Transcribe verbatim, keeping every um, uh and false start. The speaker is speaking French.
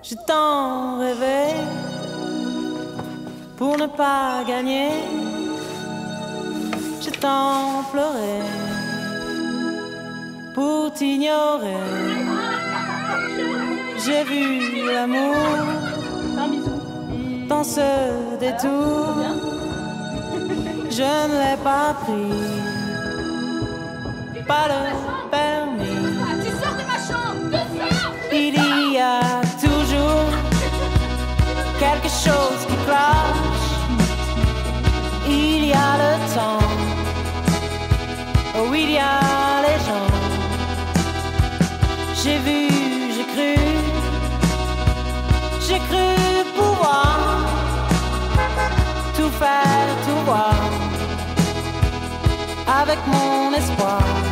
J'ai tant rêvé pour ne pas gagner. J'ai tant pleuré pour t'ignorer. J'ai vu l'amour dans ce détour. Je ne l'ai pas pris, pas le permis. Tu sors de ma chambre! Il y a toujours quelque chose qui cloche. Il y a le temps, oh il y a les gens. J'ai vu, j'ai cru, j'ai cru pouvoir tout faire, tout voir avec mon espoir.